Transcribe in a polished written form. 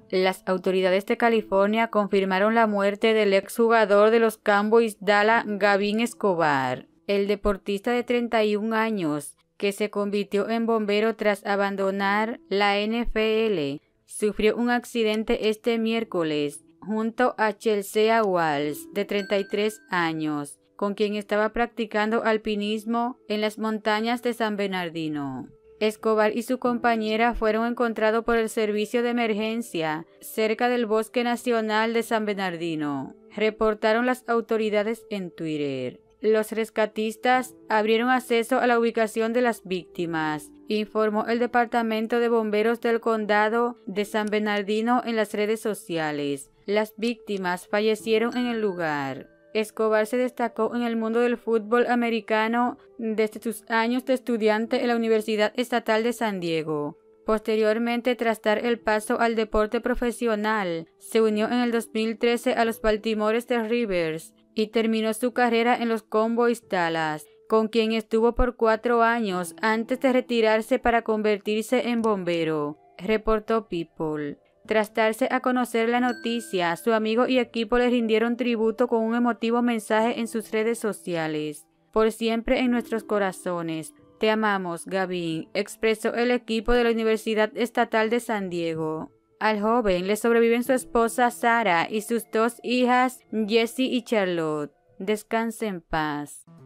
Las autoridades de California confirmaron la muerte del exjugador de los Cowboys Dallas, Gavin Escobar. El deportista de 31 años, que se convirtió en bombero tras abandonar la NFL, sufrió un accidente este miércoles junto a Chelsea Walls, de 33 años, con quien estaba practicando alpinismo en las montañas de San Bernardino. Escobar y su compañera fueron encontrados por el servicio de emergencia cerca del Bosque Nacional de San Bernardino, reportaron las autoridades en Twitter. Los rescatistas abrieron acceso a la ubicación de las víctimas, informó el Departamento de Bomberos del Condado de San Bernardino en las redes sociales. Las víctimas fallecieron en el lugar. Escobar se destacó en el mundo del fútbol americano desde sus años de estudiante en la Universidad Estatal de San Diego. Posteriormente, tras dar el paso al deporte profesional, se unió en el 2013 a los Baltimore Ravens y terminó su carrera en los Cowboys Dallas, con quien estuvo por 4 años antes de retirarse para convertirse en bombero, reportó People. Tras darse a conocer la noticia, su amigo y equipo le rindieron tributo con un emotivo mensaje en sus redes sociales. Por siempre en nuestros corazones. Te amamos, Gavin, expresó el equipo de la Universidad Estatal de San Diego. Al joven le sobreviven su esposa Sarah y sus 2 hijas, Jessie y Charlotte. Descanse en paz.